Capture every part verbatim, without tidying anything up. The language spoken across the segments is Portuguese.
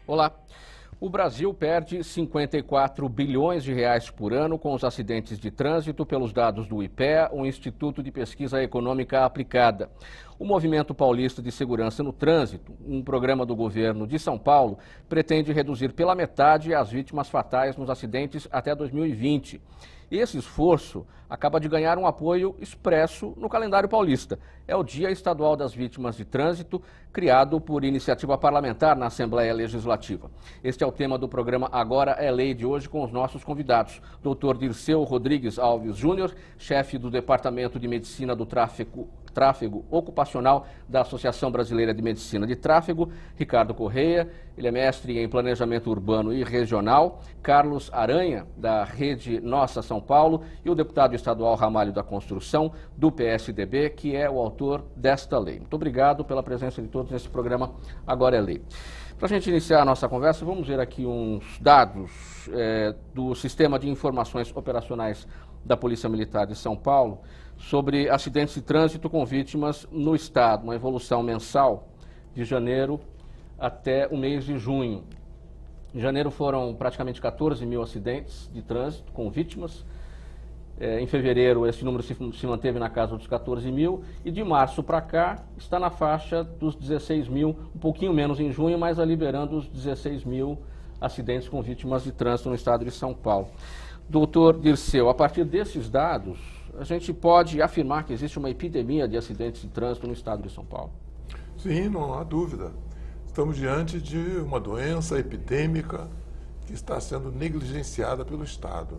Olá. O Brasil perde cinquenta e quatro bilhões de reais por ano com os acidentes de trânsito, pelos dados do I P E A, o Instituto de Pesquisa Econômica Aplicada. O Movimento Paulista de Segurança no Trânsito, um programa do governo de São Paulo, pretende reduzir pela metade as vítimas fatais nos acidentes até dois mil e vinte. Esse esforço acaba de ganhar um apoio expresso no calendário paulista. É o Dia Estadual das Vítimas de Trânsito, criado por iniciativa parlamentar na Assembleia Legislativa. Este é o tema do programa Agora é Lei de hoje, com os nossos convidados. doutor Dirceu Rodrigues Alves Júnior, chefe do Departamento de Medicina do Tráfego, Tráfego Ocupacional da Associação Brasileira de Medicina de Tráfego. Ricardo Correia, ele é mestre em Planejamento Urbano e Regional. Carlos Aranha, da Rede Nossa São Paulo, e o deputado estadual Ramalho da Construção, do P S D B, que é o autor desta lei. Muito obrigado pela presença de todos nesse programa Agora é Lei. Para a gente iniciar a nossa conversa, vamos ver aqui uns dados é, do Sistema de Informações Operacionais da Polícia Militar de São Paulo sobre acidentes de trânsito com vítimas no estado, uma evolução mensal de janeiro até o mês de junho. Em janeiro foram praticamente quatorze mil acidentes de trânsito com vítimas. É, em fevereiro esse número se, se manteve na casa dos quatorze mil e de março para cá está na faixa dos dezesseis mil, um pouquinho menos em junho, mas liberando os dezesseis mil acidentes com vítimas de trânsito no estado de São Paulo. doutor Dirceu, a partir desses dados, a gente pode afirmar que existe uma epidemia de acidentes de trânsito no estado de São Paulo? Sim, não há dúvida. Estamos diante de uma doença epidêmica que está sendo negligenciada pelo Estado.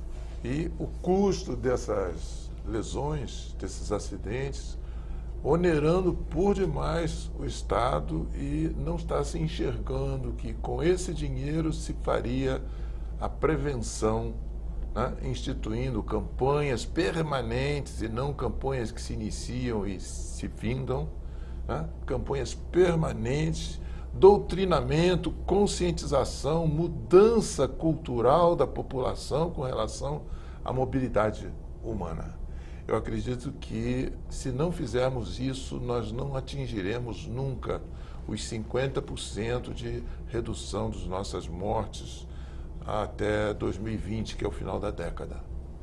E o custo dessas lesões, desses acidentes, onerando por demais o Estado, e não está se enxergando que com esse dinheiro se faria a prevenção, né, instituindo campanhas permanentes e não campanhas que se iniciam e se findam, né, campanhas permanentes, doutrinamento, conscientização, mudança cultural da população com relação à mobilidade humana. Eu acredito que, se não fizermos isso, nós não atingiremos nunca os cinquenta por cento de redução das nossas mortes até dois mil e vinte, que é o final da década.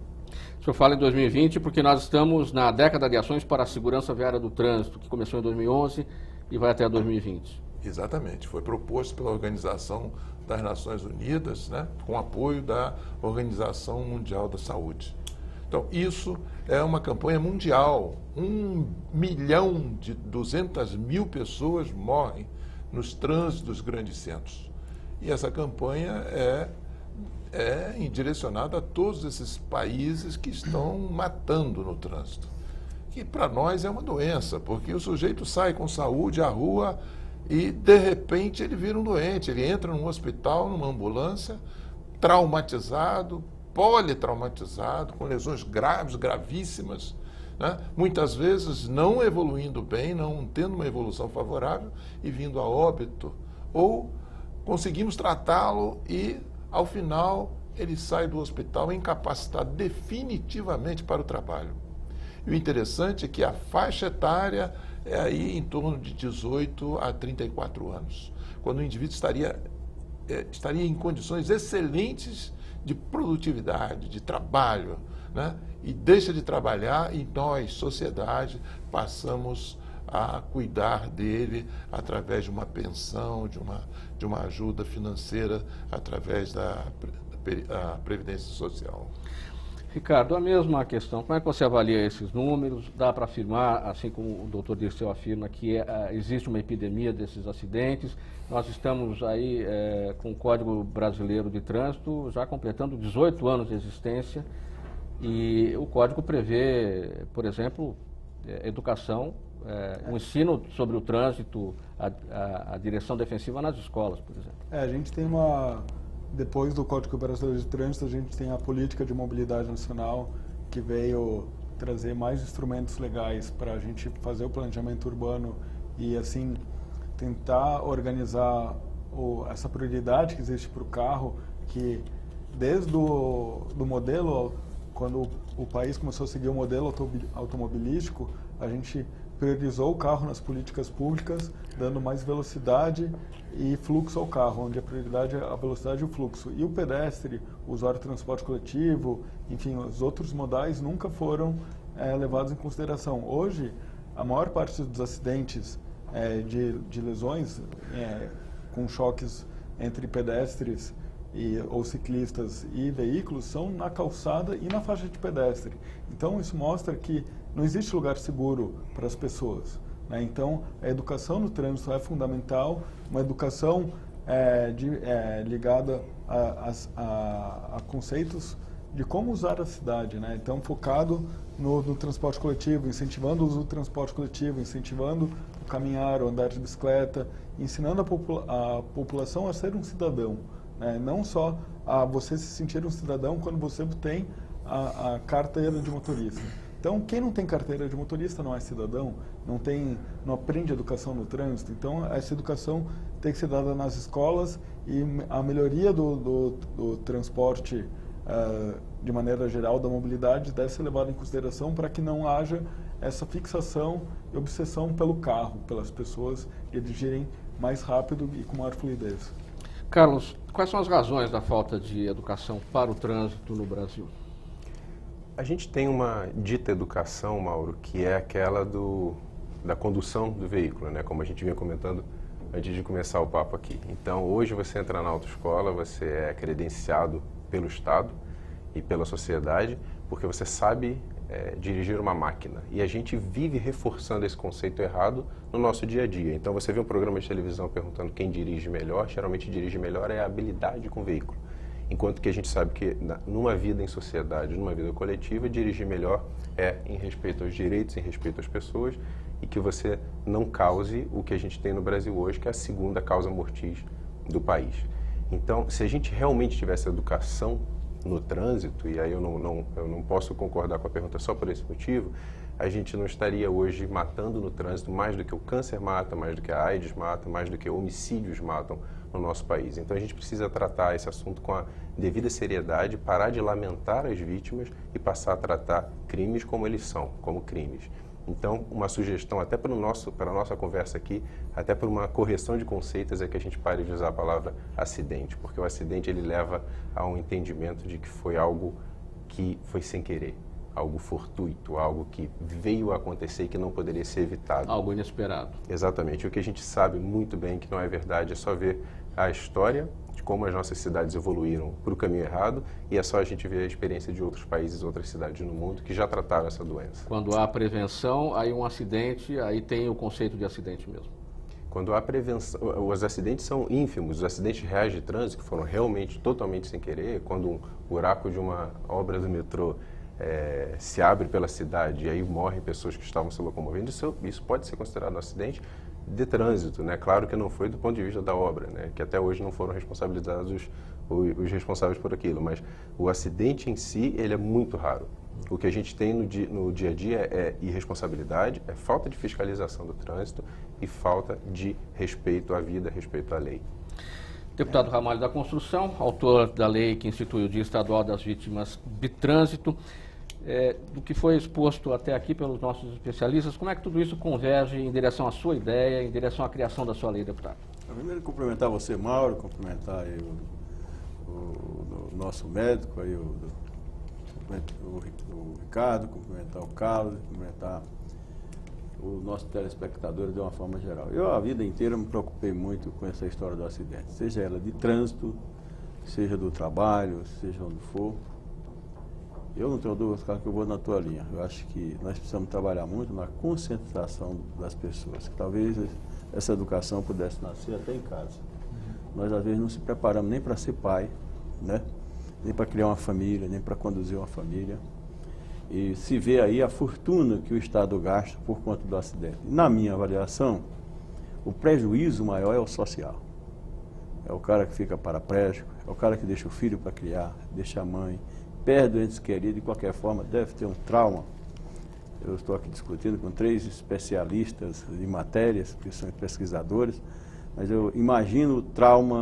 O senhor fala em dois mil e vinte porque nós estamos na década de ações para a segurança viária do trânsito, que começou em dois mil e onze e vai até dois mil e vinte. Exatamente. Foi proposto pela Organização das Nações Unidas, né, com apoio da Organização Mundial da Saúde. Então, isso é uma campanha mundial. Um milhão de duzentas mil pessoas morrem nos trânsitos dos grandes centros. E essa campanha é, é direcionada a todos esses países que estão matando no trânsito. Que para nós é uma doença, porque o sujeito sai com saúde à rua e, de repente, ele vira um doente. Ele entra num hospital, numa ambulância, traumatizado, politraumatizado, com lesões graves, gravíssimas, né? Muitas vezes não evoluindo bem, não tendo uma evolução favorável e vindo a óbito. Ou conseguimos tratá-lo e, ao final, ele sai do hospital incapacitado definitivamente para o trabalho. E o interessante é que a faixa etária é aí em torno de dezoito a trinta e quatro anos, quando o indivíduo estaria, é, estaria em condições excelentes de produtividade, de trabalho, né? E deixa de trabalhar e nós, sociedade, passamos a cuidar dele através de uma pensão, de uma, de uma ajuda financeira, através da, da Previdência Social. Ricardo, a mesma questão, como é que você avalia esses números? Dá para afirmar, assim como o doutor Dirceu afirma, que é, existe uma epidemia desses acidentes? Nós estamos aí é, com o Código Brasileiro de Trânsito já completando dezoito anos de existência, e o Código prevê, por exemplo, é, educação, é, um ensino sobre o trânsito, a, a, a direção defensiva nas escolas, por exemplo. É, a gente tem uma... Depois do Código Brasileiro de Trânsito, a gente tem a Política de Mobilidade Nacional, que veio trazer mais instrumentos legais para a gente fazer o planejamento urbano e, assim, tentar organizar o, essa prioridade que existe para o carro, que desde o do modelo quando o país começou a seguir o modelo automobilístico, a gente priorizou o carro nas políticas públicas, dando mais velocidade e fluxo ao carro, onde a prioridade é a velocidade e o fluxo. E o pedestre, o usuário de transporte coletivo, enfim, os outros modais nunca foram é, levados em consideração. Hoje, a maior parte dos acidentes é, de, de lesões é, com choques entre pedestres e, ou ciclistas e veículos são na calçada e na faixa de pedestre. Então, isso mostra que não existe lugar seguro para as pessoas, né? Então, a educação no trânsito é fundamental, uma educação é, de, é, ligada a, a, a conceitos de como usar a cidade, né? Então, focado no, no transporte coletivo, incentivando o uso do transporte coletivo, incentivando o caminhar, o andar de bicicleta, ensinando a, popula a população a ser um cidadão, né? Não só a você se sentir um cidadão quando você tem a, a carteira de motorista. Então, quem não tem carteira de motorista não é cidadão, não, tem, não aprende educação no trânsito. Então, essa educação tem que ser dada nas escolas e a melhoria do, do, do transporte, uh, de maneira geral, da mobilidade, deve ser levada em consideração para que não haja essa fixação e obsessão pelo carro, pelas pessoas dirigirem mais rápido e com maior fluidez. Carlos, quais são as razões da falta de educação para o trânsito no Brasil? A gente tem uma dita educação, Mauro, que é aquela do, da condução do veículo, né? Como a gente vinha comentando antes de começar o papo aqui. Então, hoje você entra na autoescola, você é credenciado pelo Estado e pela sociedade, porque você sabe é, dirigir uma máquina. E a gente vive reforçando esse conceito errado no nosso dia a dia. Então, você vê um programa de televisão perguntando quem dirige melhor, geralmente dirige melhor é a habilidade com o veículo. Enquanto que a gente sabe que numa vida em sociedade, numa vida coletiva, dirigir melhor é em respeito aos direitos, em respeito às pessoas e que você não cause o que a gente tem no Brasil hoje, que é a segunda causa mortis do país. Então, se a gente realmente tivesse educação no trânsito, e aí eu não, não, eu não posso concordar com a pergunta só por esse motivo, a gente não estaria hoje matando no trânsito mais do que o câncer mata, mais do que a AIDS mata, mais do que homicídios matam no nosso país. Então a gente precisa tratar esse assunto com a devida seriedade, parar de lamentar as vítimas e passar a tratar crimes como eles são, como crimes. Então, uma sugestão até para, o nosso, para a nossa conversa aqui, até por uma correção de conceitos, é que a gente pare de usar a palavra acidente, porque o acidente ele leva a um entendimento de que foi algo que foi sem querer, algo fortuito, algo que veio a acontecer e que não poderia ser evitado. Algo inesperado. Exatamente. O que a gente sabe muito bem que não é verdade é só ver a história de como as nossas cidades evoluíram para o caminho errado e é só a gente ver a experiência de outros países, outras cidades no mundo que já trataram essa doença. Quando há prevenção, aí um acidente, aí tem o conceito de acidente mesmo. Quando há prevenção, os acidentes são ínfimos, os acidentes reais de trânsito que foram realmente totalmente sem querer, quando um buraco de uma obra do metrô é, se abre pela cidade e aí morrem pessoas que estavam se locomovendo, isso, isso pode ser considerado um acidente de trânsito, né? Claro que não foi do ponto de vista da obra, né? Que até hoje não foram responsabilizados os, os, os responsáveis por aquilo, mas o acidente em si, ele é muito raro. O que a gente tem no dia, no dia a dia é irresponsabilidade, é falta de fiscalização do trânsito e falta de respeito à vida, respeito à lei. Deputado Ramalho da Construção, autor da lei que institui o Dia Estadual das Vítimas de Trânsito, é, do que foi exposto até aqui pelos nossos especialistas, como é que tudo isso converge em direção à sua ideia, em direção à criação da sua lei, deputado? Primeiro, cumprimentar você, Mauro, cumprimentar aí o, o, o nosso médico, aí o, o, o Ricardo, cumprimentar o Carlos, cumprimentar o nosso telespectador de uma forma geral. Eu, a vida inteira, me preocupei muito com essa história do acidente, seja ela de trânsito, seja do trabalho, seja onde for. Eu não tenho dúvida, Carlos, que eu vou na tua linha. Eu acho que nós precisamos trabalhar muito na conscientização das pessoas. Que talvez essa educação pudesse nascer até em casa. Uhum. Nós, às vezes, não se preparamos nem para ser pai, né? Nem para criar uma família, nem para conduzir uma família. E se vê aí a fortuna que o Estado gasta por conta do acidente. Na minha avaliação, o prejuízo maior é o social. É o cara que fica paraplégico, é o cara que deixa o filho para criar, deixa a mãe, perde o ente querido, de qualquer forma, deve ter um trauma. Eu estou aqui discutindo com três especialistas em matérias, que são pesquisadores, mas eu imagino o trauma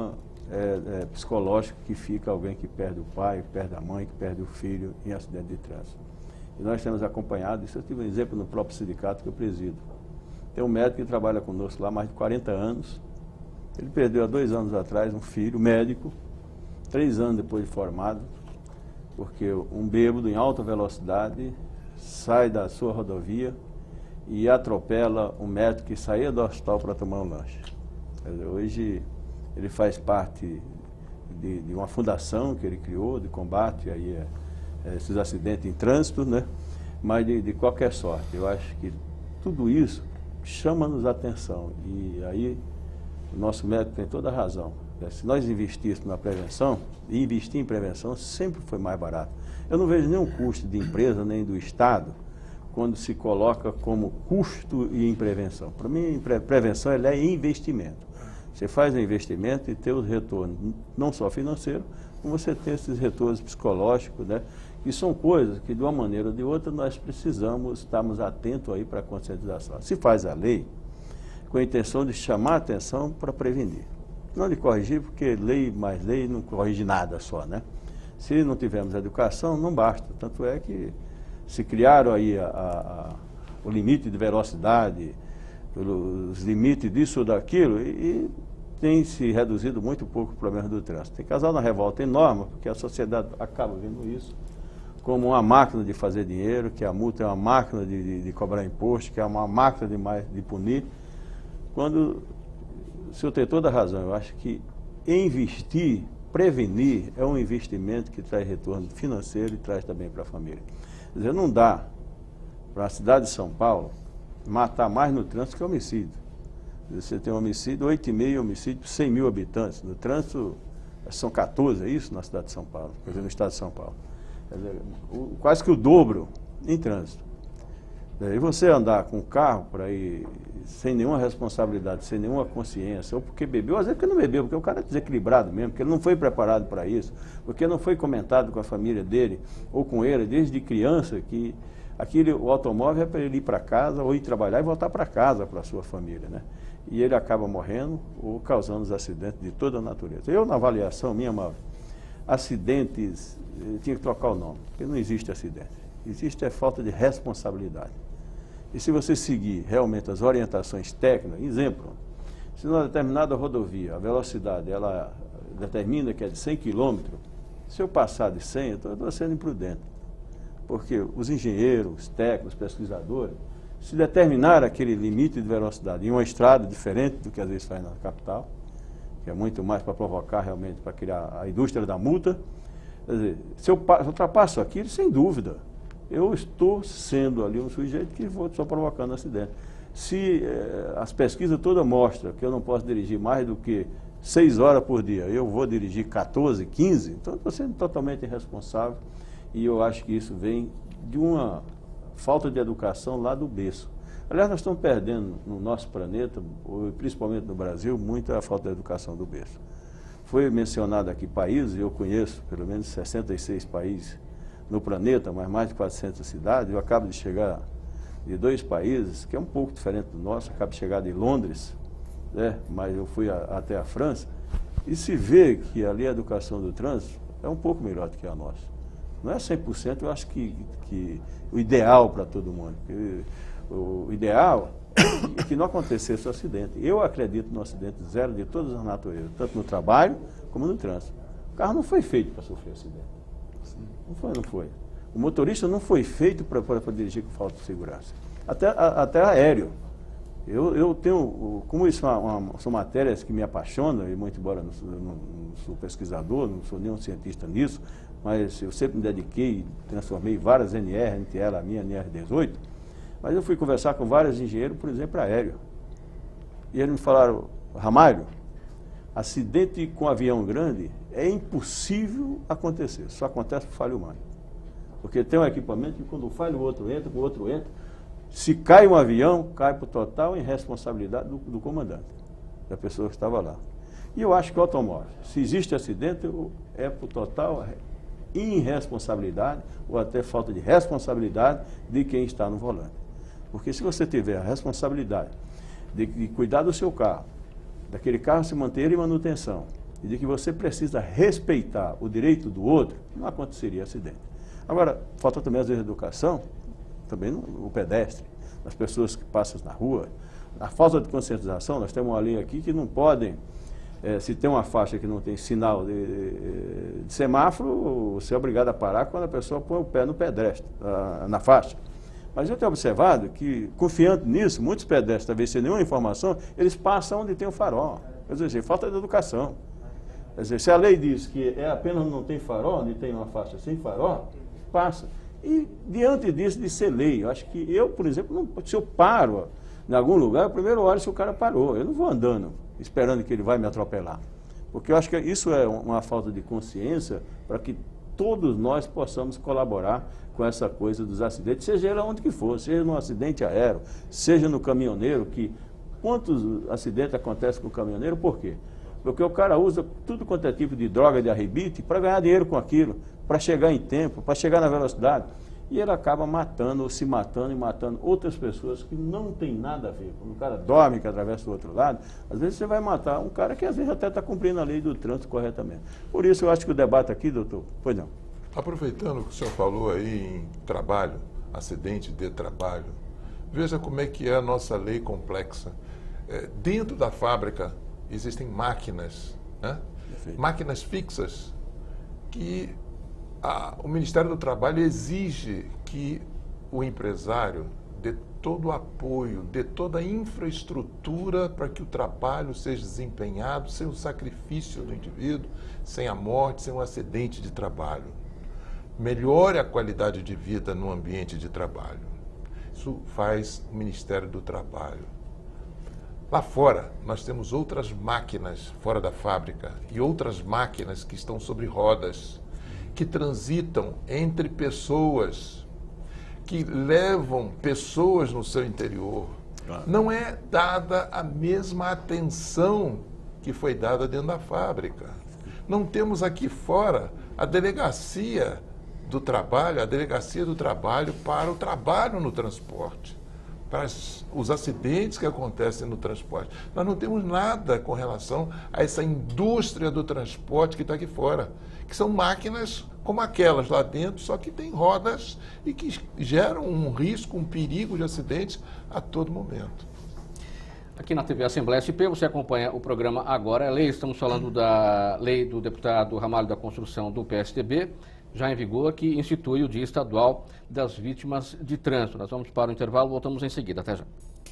é, é, psicológico que fica alguém que perde o pai, que perde a mãe, que perde o filho em acidente de trânsito. E nós temos acompanhado isso. Eu tive um exemplo no próprio sindicato que eu presido. Tem um médico que trabalha conosco lá há mais de quarenta anos. Ele perdeu há dois anos atrás um filho médico, três anos depois de formado, porque um bêbado em alta velocidade sai da sua rodovia e atropela um médico que saía do hospital para tomar um lanche. Quer dizer, hoje ele faz parte de, de uma fundação que ele criou de combate aí, a, a esses acidentes em trânsito, né? Mas de, de qualquer sorte, eu acho que tudo isso chama-nos a atenção. E aí o nosso médico tem toda a razão. Se nós investíssemos na prevenção, e investir em prevenção sempre foi mais barato. Eu não vejo nenhum custo de empresa nem do Estado quando se coloca como custo em prevenção. Para mim, pre prevenção ela é investimento. Você faz um investimento e tem os retornos, não só financeiros, como você tem esses retornos psicológicos, né? Que são coisas que, de uma maneira ou de outra, nós precisamos estarmos atentos aí para a conscientização. Se faz a lei com a intenção de chamar a atenção para prevenir. Não de corrigir, porque lei mais lei não corrige nada só, né? Se não tivermos educação, não basta. Tanto é que se criaram aí a, a, a, o limite de velocidade, os limites disso ou daquilo, e, e tem se reduzido muito pouco o problema do trânsito. Tem causado uma revolta enorme, porque a sociedade acaba vendo isso como uma máquina de fazer dinheiro, que a multa é uma máquina de, de, de cobrar imposto, que é uma máquina de, mais, de punir, quando o senhor tem toda a razão. Eu acho que investir, prevenir, é um investimento que traz retorno financeiro e traz também para a família. Quer dizer, não dá para a cidade de São Paulo matar mais no trânsito que homicídio. Você tem um homicídio, oito vírgula cinco homicídio por cem mil habitantes. No trânsito, são quatorze, é isso, na cidade de São Paulo, quer dizer, no estado de São Paulo. Quer dizer, o, quase que o dobro em trânsito. E você andar com o carro por aí sem nenhuma responsabilidade, sem nenhuma consciência, ou porque bebeu, às vezes porque não bebeu, porque o cara é desequilibrado mesmo, porque ele não foi preparado para isso, porque não foi comentado com a família dele, ou com ele, desde criança, que aquele, o automóvel é para ele ir para casa, ou ir trabalhar e voltar para casa, para a sua família, né? E ele acaba morrendo ou causando os acidentes de toda a natureza. Eu, na avaliação minha, Mauro, acidentes, eu tinha que trocar o nome, porque não existe acidente. Existe a falta de responsabilidade. E se você seguir realmente as orientações técnicas, exemplo, se numa determinada rodovia, a velocidade, ela determina que é de cem quilômetros, se eu passar de cem, eu estou sendo imprudente. Porque os engenheiros, os técnicos, os pesquisadores, se determinar aquele limite de velocidade em uma estrada diferente do que às vezes faz na capital, que é muito mais para provocar realmente, para criar a indústria da multa, quer dizer, se eu ultrapasso aquilo, sem dúvida, eu estou sendo ali um sujeito que vou só provocando acidente. Se eh, as pesquisas todas mostram que eu não posso dirigir mais do que seis horas por dia, eu vou dirigir quatorze, quinze, então estou sendo totalmente irresponsável e eu acho que isso vem de uma falta de educação lá do berço. Aliás, nós estamos perdendo no nosso planeta, principalmente no Brasil, muita falta de educação do berço. Foi mencionado aqui países, eu conheço pelo menos sessenta e seis países no planeta, mas mais de quatrocentas cidades. Eu acabo de chegar de dois países, que é um pouco diferente do nosso, acabo de chegar de Londres, né? Mas eu fui a, até a França, e se vê que ali a educação do trânsito é um pouco melhor do que a nossa. Não é cem por cento, eu acho que, que o ideal para todo mundo. O, o ideal é que não acontecesse o acidente. Eu acredito no acidente zero de todas as naturezas, tanto no trabalho como no trânsito. O carro não foi feito para sofrer acidente. Não foi, não foi. O motorista não foi feito para dirigir com falta de segurança. Até, a, até aéreo. Eu, eu tenho, como isso é uma, uma, são matérias que me apaixonam, e muito embora não sou, não, não sou pesquisador, não sou nenhum cientista nisso, mas eu sempre me dediquei, transformei várias N R, entre elas a minha N R dezoito, mas eu fui conversar com vários engenheiros, por exemplo, aéreo. E eles me falaram, Ramalho, acidente com avião grande é impossível acontecer, só acontece por falha humana. Porque tem um equipamento que quando falha o outro entra, o outro entra, se cai um avião, cai por total irresponsabilidade do, do comandante, da pessoa que estava lá. E eu acho que o automóvel, se existe acidente, é por total irresponsabilidade ou até falta de responsabilidade de quem está no volante. Porque se você tiver a responsabilidade de, de cuidar do seu carro, daquele carro se manter em manutenção, e de que você precisa respeitar o direito do outro, não aconteceria acidente. Agora, falta também às vezes educação, também o pedestre, as pessoas que passam na rua, a falta de conscientização. Nós temos uma lei aqui que não podem, é, se tem uma faixa que não tem sinal de, de, de semáforo, você é obrigado a parar quando a pessoa põe o pé no pedestre, a, na faixa. Mas eu tenho observado que, confiando nisso, muitos pedestres, talvez sem nenhuma informação, eles passam onde tem o farol. Quer dizer, falta de educação. Quer dizer, se a lei diz que é apenas não tem farol, onde tem uma faixa sem farol, passa. E diante disso, de ser lei, eu acho que eu, por exemplo, não, se eu paro em algum lugar, eu primeiro olho se o cara parou. Eu não vou andando, esperando que ele vai me atropelar. Porque eu acho que isso é uma falta de consciência para que todos nós possamos colaborar com essa coisa dos acidentes, seja ele onde que for, seja no acidente aéreo, seja no caminhoneiro, que quantos acidentes acontecem com o caminhoneiro, por quê? Porque o cara usa tudo quanto é tipo de droga de arrebite para ganhar dinheiro com aquilo, para chegar em tempo, para chegar na velocidade. E ele acaba matando, ou se matando e matando outras pessoas que não tem nada a ver. Quando o cara dorme, que atravessa do outro lado, às vezes você vai matar um cara que às vezes até está cumprindo a lei do trânsito corretamente. Por isso eu acho que o debate aqui, doutor, pois não. Aproveitando o que o senhor falou aí em trabalho, acidente de trabalho, veja como é que é a nossa lei complexa. É, dentro da fábrica existem máquinas, né? Máquinas fixas, que a, o Ministério do Trabalho exige que o empresário dê todo o apoio, dê toda a infraestrutura para que o trabalho seja desempenhado sem o sacrifício do indivíduo, sem a morte, sem um acidente de trabalho. Melhore a qualidade de vida no ambiente de trabalho. Isso faz o Ministério do Trabalho. Lá fora, nós temos outras máquinas fora da fábrica e outras máquinas que estão sobre rodas, que transitam entre pessoas, que levam pessoas no seu interior. Claro. Não é dada a mesma atenção que foi dada dentro da fábrica. Não temos aqui fora a delegacia do trabalho, a delegacia do trabalho para o trabalho no transporte, para os acidentes que acontecem no transporte. Nós não temos nada com relação a essa indústria do transporte que está aqui fora, que são máquinas como aquelas lá dentro, só que tem rodas e que geram um risco, um perigo de acidentes a todo momento. Aqui na T V Assembleia S P, você acompanha o programa Agora é Lei. Estamos falando da lei do deputado Ramalho da Construção do P S D B, já em vigor, que institui o Dia Estadual das Vítimas de Trânsito. Nós vamos para o intervalo, voltamos em seguida. Até já.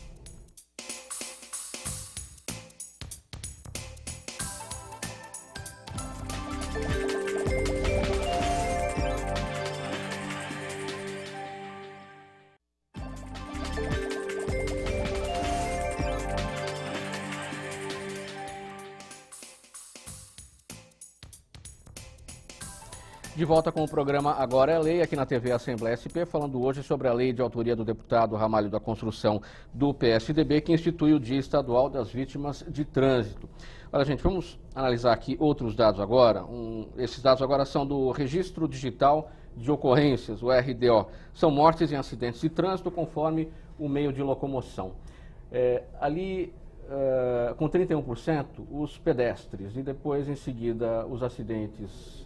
De volta com o programa Agora é Lei, aqui na T V Assembleia S P, falando hoje sobre a lei de autoria do deputado Ramalho da Construção do P S D B, que institui o Dia Estadual das Vítimas de Trânsito. Olha, gente, vamos analisar aqui outros dados agora. Um, esses dados agora são do Registro Digital de Ocorrências, o R D O. São mortes em acidentes de trânsito conforme o meio de locomoção. É, ali, uh, com trinta e um por cento, os pedestres e depois, em seguida, os acidentes...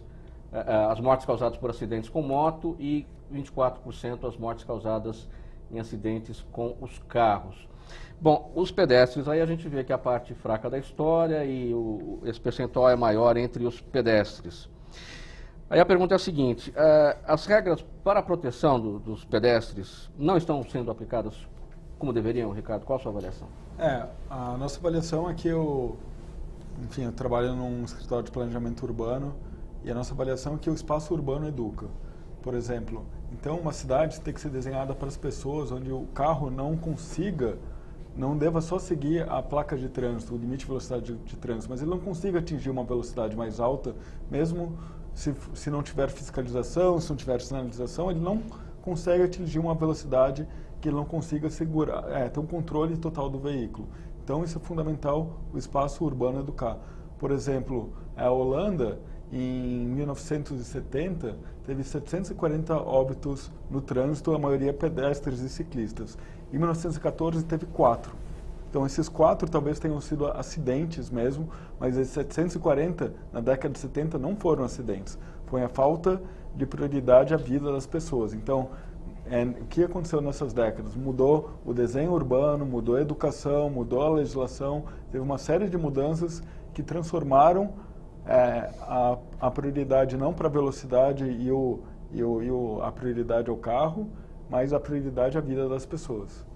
as mortes causadas por acidentes com moto e vinte e quatro por cento as mortes causadas em acidentes com os carros. Bom, os pedestres, aí a gente vê que a parte fraca da história e o, esse percentual é maior entre os pedestres. Aí a pergunta é a seguinte, uh, as regras para a proteção do, dos pedestres não estão sendo aplicadas como deveriam, Ricardo? Qual a sua avaliação? É, a nossa avaliação é que eu, enfim, eu trabalho num escritório de planejamento urbano. E a nossa avaliação é que o espaço urbano educa. Por exemplo, então uma cidade tem que ser desenhada para as pessoas, onde o carro não consiga, não deva só seguir a placa de trânsito, o limite de velocidade de, de trânsito, mas ele não consiga atingir uma velocidade mais alta, mesmo se, se não tiver fiscalização, se não tiver sinalização, ele não consegue atingir uma velocidade que ele não consiga segurar, é, ter um controle total do veículo. Então isso é fundamental, o espaço urbano educar. Por exemplo, a Holanda, em mil novecentos e setenta, teve setecentos e quarenta óbitos no trânsito, a maioria pedestres e ciclistas. Em mil novecentos e quatorze, teve quatro. Então, esses quatro talvez tenham sido acidentes mesmo, mas esses setecentos e quarenta na década de setenta não foram acidentes. Foi a falta de prioridade à vida das pessoas. Então, é, o que aconteceu nessas décadas? Mudou o desenho urbano, mudou a educação, mudou a legislação, teve uma série de mudanças que transformaram é, a, a prioridade não para a velocidade e, o, e, o, e o, a prioridade ao carro, mas a prioridade à vida das pessoas.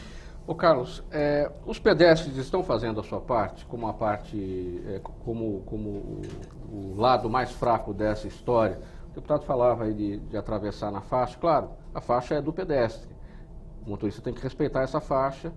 Ô Carlos, é, os pedestres estão fazendo a sua parte, como a parte, é, como, como o, o lado mais fraco dessa história? O deputado falava aí de, de atravessar na faixa. Claro, a faixa é do pedestre. O motorista tem que respeitar essa faixa.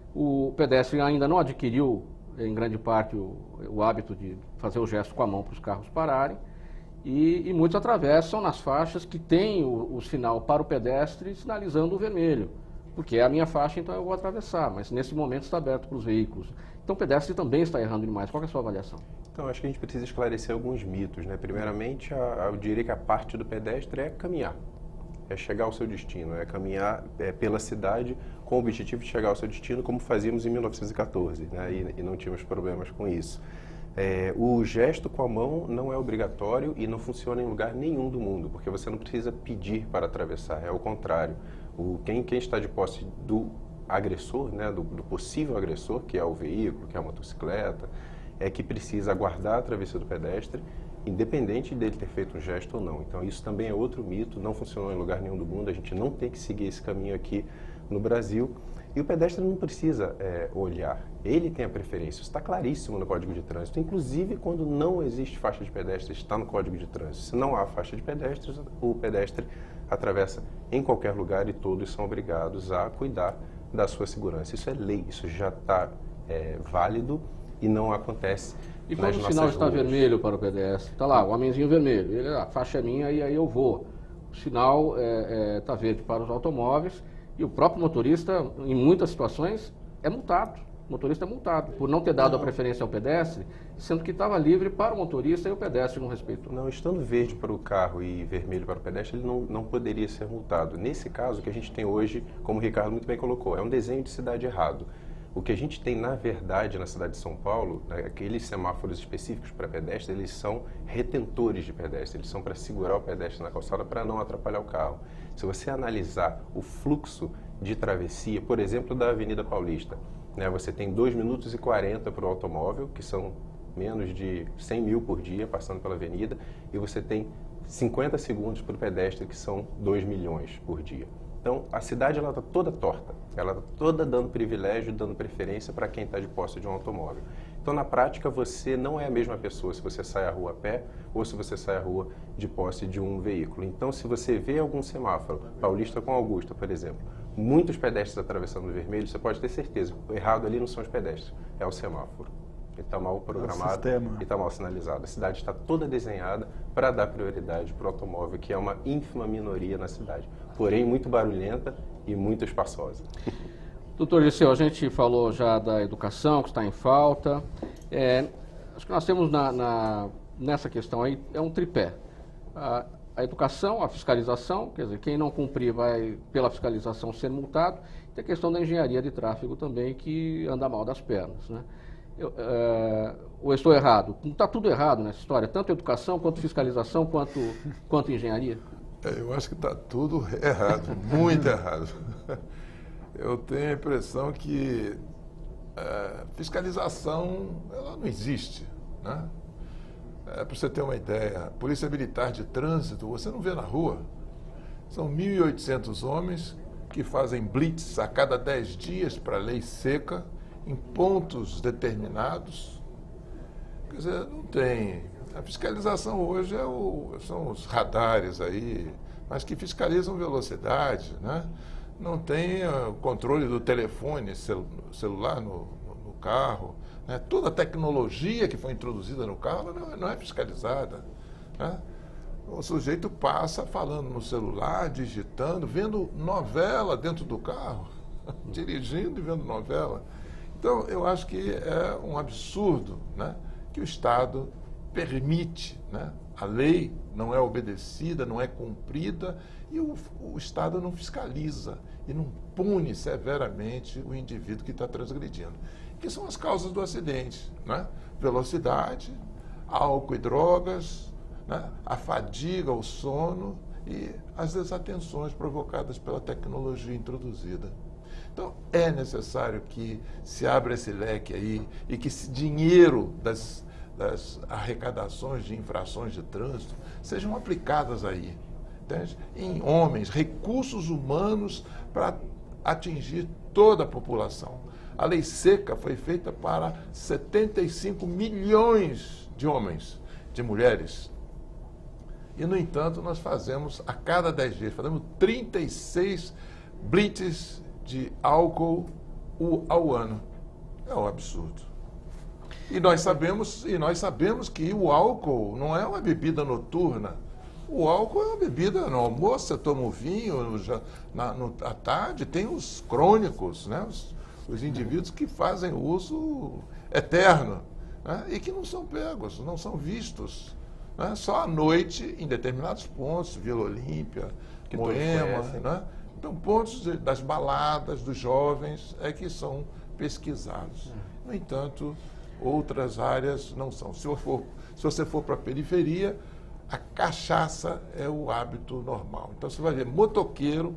O pedestre ainda não adquiriu, em grande parte, o, o hábito de fazer o gesto com a mão para os carros pararem. E, e muitos atravessam nas faixas que tem o, o sinal para o pedestre sinalizando o vermelho. Porque é a minha faixa, então eu vou atravessar, mas nesse momento está aberto para os veículos. Então o pedestre também está errando demais. Qual é a sua avaliação? Então, acho que a gente precisa esclarecer alguns mitos, né? Primeiramente, a, a, eu diria que a parte do pedestre é caminhar, é chegar ao seu destino, é caminhar é, pela cidade com o objetivo de chegar ao seu destino, como fazíamos em mil novecentos e quatorze, né? E, e não tínhamos problemas com isso. É, o gesto com a mão não é obrigatório e não funciona em lugar nenhum do mundo, porque você não precisa pedir para atravessar, é o contrário. O, quem, quem está de posse do agressor, né, do, do possível agressor, que é o veículo, que é a motocicleta, é que precisa aguardar a travessia do pedestre, independente dele ter feito um gesto ou não. Então isso também é outro mito, não funcionou em lugar nenhum do mundo, a gente não tem que seguir esse caminho aqui no Brasil. E o pedestre não precisa é, olhar, ele tem a preferência, isso está claríssimo no Código de Trânsito, inclusive quando não existe faixa de pedestre, está no Código de Trânsito. Se não há faixa de pedestres, o pedestre atravessa em qualquer lugar e todos são obrigados a cuidar da sua segurança. Isso é lei, isso já está é, válido e não acontece e nas quando nossas o sinal está ruas. Vermelho para o pedestre, está lá, o homenzinho vermelho, ele, a faixa é minha e aí eu vou. O sinal está é, é, verde para os automóveis e o próprio motorista, em muitas situações, é multado. O motorista é multado por não ter dado não. a preferência ao pedestre, sendo que estava livre para o motorista e o pedestre não respeitou. Não, estando verde para o carro e vermelho para o pedestre, ele não, não poderia ser multado. Nesse caso, o que a gente tem hoje, como o Ricardo muito bem colocou, é um desenho de cidade errado. O que a gente tem, na verdade, na cidade de São Paulo, né, aqueles semáforos específicos para pedestre, eles são retentores de pedestre, eles são para segurar o pedestre na calçada para não atrapalhar o carro. Se você analisar o fluxo de travessia, por exemplo, da Avenida Paulista, né, você tem dois minutos e quarenta para o automóvel, que são menos de cem mil por dia passando pela avenida, e você tem cinquenta segundos para o pedestre, que são dois milhões por dia. Então, a cidade está toda torta, ela está toda dando privilégio, dando preferência para quem está de posse de um automóvel. Então, na prática, você não é a mesma pessoa se você sai à rua a pé ou se você sai à rua de posse de um veículo. Então, se você vê algum semáforo, Paulista com Augusta, por exemplo, muitos pedestres atravessando o vermelho, você pode ter certeza, o errado ali não são os pedestres, é o semáforo. Ele está mal programado e está mal sinalizado. A cidade está toda desenhada para dar prioridade para o automóvel, que é uma ínfima minoria na cidade, porém muito barulhenta e muito espaçosa. Doutor Liceu, a gente falou já da educação, que está em falta. É, acho que nós temos na, na, nessa questão aí, é um tripé. A, a educação, a fiscalização, quer dizer, quem não cumprir vai, pela fiscalização, ser multado. E a questão da engenharia de tráfego também, que anda mal das pernas, né? Eu, é, ou estou errado? Está tudo errado nessa história, tanto educação, quanto fiscalização, quanto, quanto engenharia? É, eu acho que está tudo errado, muito errado. Eu tenho a impressão que a fiscalização ela não existe, né? É, para você ter uma ideia, a Polícia Militar de Trânsito, você não vê na rua. São mil e oitocentos homens que fazem blitz a cada dez dias para a lei seca, em pontos determinados. Quer dizer, não tem. A fiscalização hoje é o, são os radares aí, mas que fiscalizam velocidade, né? Não tem o uh, controle do telefone celu celular no, no, no carro, né? Toda a tecnologia que foi introduzida no carro não, não é fiscalizada, né? O sujeito passa falando no celular, digitando, vendo novela dentro do carro, dirigindo e vendo novela. Então, eu acho que é um absurdo, né, que o Estado permite, né, a lei não é obedecida, não é cumprida E o, o Estado não fiscaliza e não pune severamente o indivíduo que está transgredindo. Que são as causas do acidente, né? Velocidade, álcool e drogas, né? A fadiga, o sono e as desatenções provocadas pela tecnologia introduzida. Então, é necessário que se abra esse leque aí e que esse dinheiro das, das arrecadações de infrações de trânsito sejam aplicadas aí, entende? Em homens, recursos humanos para atingir toda a população. A lei seca foi feita para setenta e cinco milhões de homens, de mulheres. E, no entanto, nós fazemos, a cada dez dias, fazemos trinta e seis blitz de álcool ao ano. É um absurdo. E nós sabemos, e nós sabemos que o álcool não é uma bebida noturna. O álcool é uma bebida no almoço, você toma o vinho, já, na, no, à tarde tem os crônicos, né? os, os indivíduos que fazem uso eterno, né? E que não são pegos, não são vistos. Né? Só à noite, em determinados pontos, Vila Olímpia, que Moema, né? Então, pontos de, das baladas, dos jovens, é que são pesquisados. No entanto, outras áreas não são. Se, eu for, se você for para a periferia, a cachaça é o hábito normal. Então, você vai ver motoqueiro,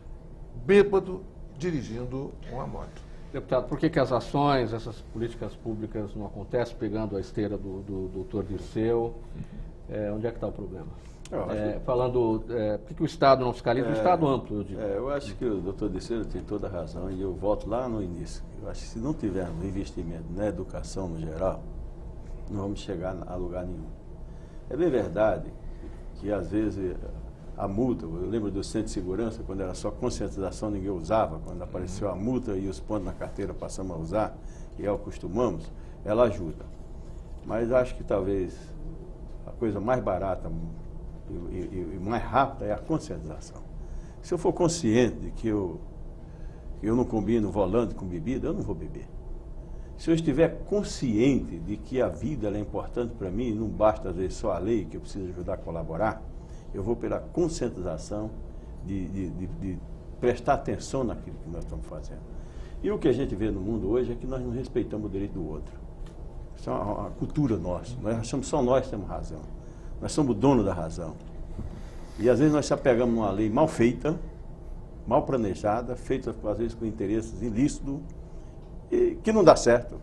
bêbado, dirigindo uma moto. Deputado, por que, que as ações, essas políticas públicas não acontecem, pegando a esteira do, do, do doutor Dirceu? É, onde é que está o problema? É, falando, é, por que, que o Estado não fiscaliza? É, o Estado amplo, eu digo. É, eu acho que o doutor Dirceu tem toda a razão e eu volto lá no início. Eu acho que se não tivermos investimento na educação no geral, não vamos chegar a lugar nenhum. É bem verdade que às vezes a multa, eu lembro do centro de segurança, quando era só conscientização, ninguém usava, quando apareceu a multa e os pontos na carteira passamos a usar, e acostumamos, ela ajuda. Mas acho que talvez a coisa mais barata e, e, e mais rápida é a conscientização. Se eu for consciente de que eu, que eu não combino volante com bebida, eu não vou beber. Se eu estiver consciente de que a vida ela é importante para mim, não basta às vezes só a lei, que eu preciso ajudar a colaborar, eu vou pela conscientização de, de, de, de prestar atenção naquilo que nós estamos fazendo. E o que a gente vê no mundo hoje é que nós não respeitamos o direito do outro. Isso é uma, uma cultura nossa. Nós achamos que só nós temos razão. Nós somos o dono da razão. E às vezes nós se apegamos numa lei mal feita, mal planejada, feita às vezes com interesses ilícitos, e que não dá certo.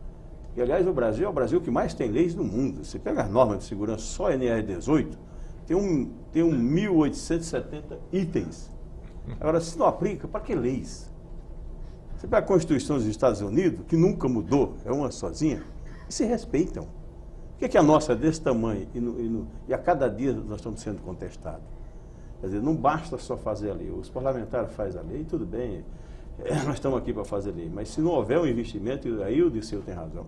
E aliás, o Brasil é o Brasil que mais tem leis no mundo. Você pega as normas de segurança, só a N R dezoito, tem um, tem um mil oitocentos e setenta itens. Agora, se não aplica, para que leis? Você pega a Constituição dos Estados Unidos, que nunca mudou, é uma sozinha, e se respeitam. Por que, que a nossa é desse tamanho e, no, e, no, e a cada dia nós estamos sendo contestados? Quer dizer, não basta só fazer a lei. Os parlamentares fazem a lei, tudo bem, é, nós estamos aqui para fazer a lei. Mas se não houver um investimento, aí o Dirceu tem razão.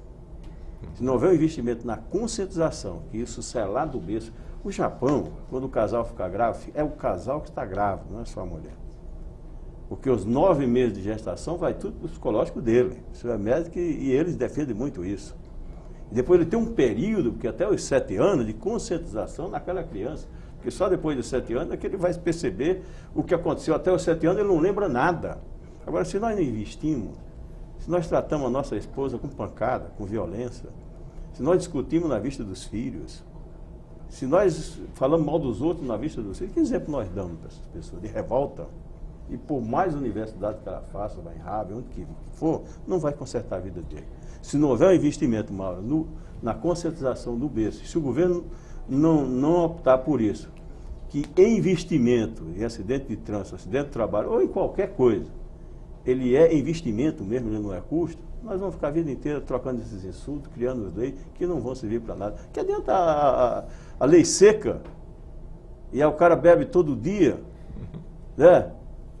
Se não houver um investimento na conscientização, que isso sai lá do berço. O Japão, quando o casal fica grave, é o casal que está grávido, não é só a mulher. Porque os nove meses de gestação vai tudo para o psicológico dele. Isso é médico e eles defendem muito isso. E depois ele tem um período, porque até os sete anos, de conscientização naquela criança. Porque só depois dos sete anos é que ele vai perceber o que aconteceu. Até os sete anos ele não lembra nada. Agora, se nós não investimos, se nós tratamos a nossa esposa com pancada, com violência, se nós discutimos na vista dos filhos, se nós falamos mal dos outros na vista dos filhos, que exemplo nós damos para essas pessoas? De revolta? E por mais universidade que ela faça, vai em Harvard, onde que for, não vai consertar a vida dele. Se não houver um investimento, Mauro, no, na conscientização do berço, se o governo não, não optar por isso, que em investimento, em acidente de trânsito, acidente de trabalho, ou em qualquer coisa, ele é investimento mesmo, ele não é custo, nós vamos ficar a vida inteira trocando esses insultos, criando leis que não vão servir para nada. Que adianta a, a, a lei seca, e aí o cara bebe todo dia, né?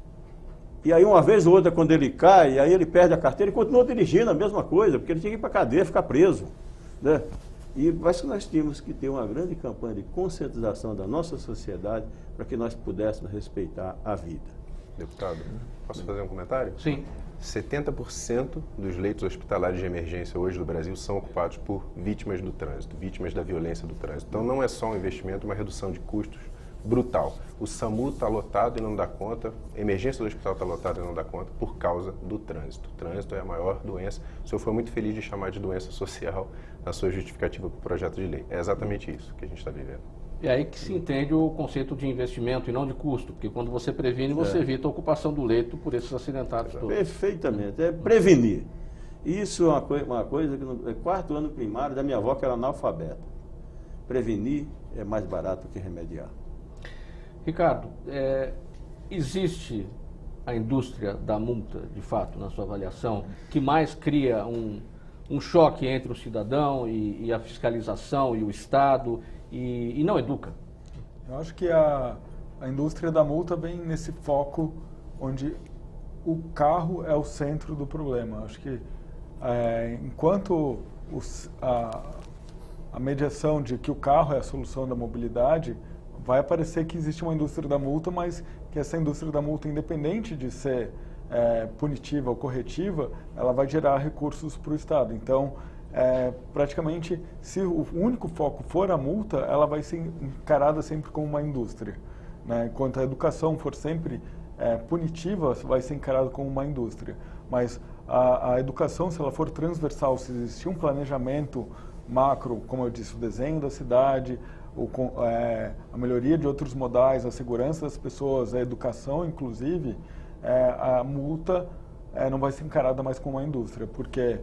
E aí uma vez ou outra, quando ele cai, aí ele perde a carteira e continua dirigindo a mesma coisa, porque ele tinha que ir para a cadeia, ficar preso, né? E acho que nós tínhamos que ter uma grande campanha de conscientização da nossa sociedade para que nós pudéssemos respeitar a vida. Deputado, posso fazer um comentário? Sim. setenta por cento dos leitos hospitalares de emergência hoje do Brasil são ocupados por vítimas do trânsito, vítimas da violência do trânsito. Então não é só um investimento, uma redução de custos brutal. O SAMU está lotado e não dá conta, a emergência do hospital está lotada e não dá conta por causa do trânsito. O trânsito é a maior doença. O senhor foi muito feliz de chamar de doença social na sua justificativa para o projeto de lei. É exatamente isso que a gente está vivendo. E aí que se entende o conceito de investimento e não de custo, porque quando você previne, você é. evita a ocupação do leito por esses acidentados todos. Perfeitamente, é prevenir. Isso é uma, coi uma coisa que no é quarto ano primário da minha avó, que era analfabeta. Prevenir é mais barato que remediar. Ricardo, é, existe a indústria da multa, de fato, na sua avaliação, que mais cria um, um choque entre o cidadão e, e a fiscalização e o Estado e, e não educa? Eu acho que a, a indústria da multa vem nesse foco onde o carro é o centro do problema. Acho que é, enquanto os, a, a mediação de que o carro é a solução da mobilidade, vai aparecer que existe uma indústria da multa, mas que essa indústria da multa, independente de ser é, punitiva ou corretiva, ela vai gerar recursos para o Estado. Então, é, praticamente, se o único foco for a multa, ela vai ser encarada sempre como uma indústria, né? Enquanto a educação for sempre é, punitiva, vai ser encarada como uma indústria. Mas a, a educação, se ela for transversal, se existir um planejamento macro, como eu disse, o desenho da cidade, O, é, a melhoria de outros modais, a segurança das pessoas, a educação, inclusive, é, a multa é, não vai ser encarada mais como uma indústria, porque,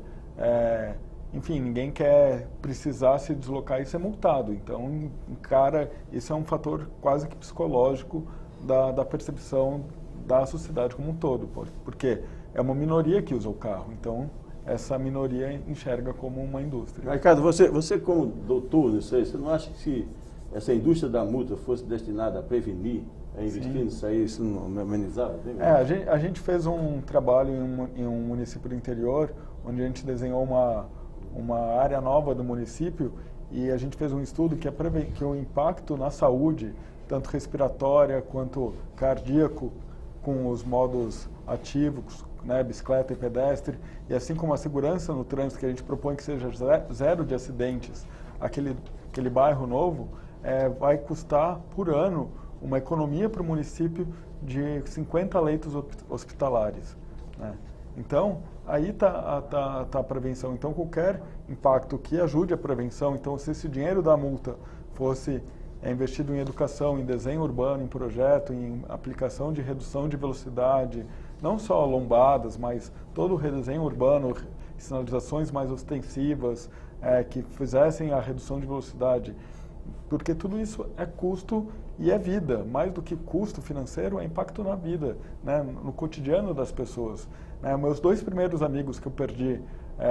é, enfim, ninguém quer precisar se deslocar e ser multado. Então, encara, isso é um fator quase que psicológico da, da percepção da sociedade como um todo, porque é uma minoria que usa o carro, então essa minoria enxerga como uma indústria. Ricardo, você, você como doutor, não sei, você não acha que se essa indústria da multa fosse destinada a prevenir, a investir Sim. nisso aí, isso não amenizava? É, a gente, a gente fez um trabalho em um, em um município do interior, onde a gente desenhou uma, uma área nova do município e a gente fez um estudo que, é que o impacto na saúde, tanto respiratória quanto cardíaco, com os modos ativos, né, bicicleta e pedestre, e assim como a segurança no trânsito, que a gente propõe que seja zero de acidentes, aquele, aquele bairro novo, é, vai custar por ano uma economia para o município de cinquenta leitos hospitalares, né? Então, aí está tá, tá a prevenção. Então, qualquer impacto que ajude a prevenção, então se esse dinheiro da multa fosse é investido em educação, em desenho urbano, em projeto, em aplicação de redução de velocidade, não só lombadas, mas todo o redesenho urbano, sinalizações mais ostensivas, é, que fizessem a redução de velocidade, porque tudo isso é custo e é vida. Mais do que custo financeiro, é impacto na vida, né, no cotidiano das pessoas. Né, meus dois primeiros amigos que eu perdi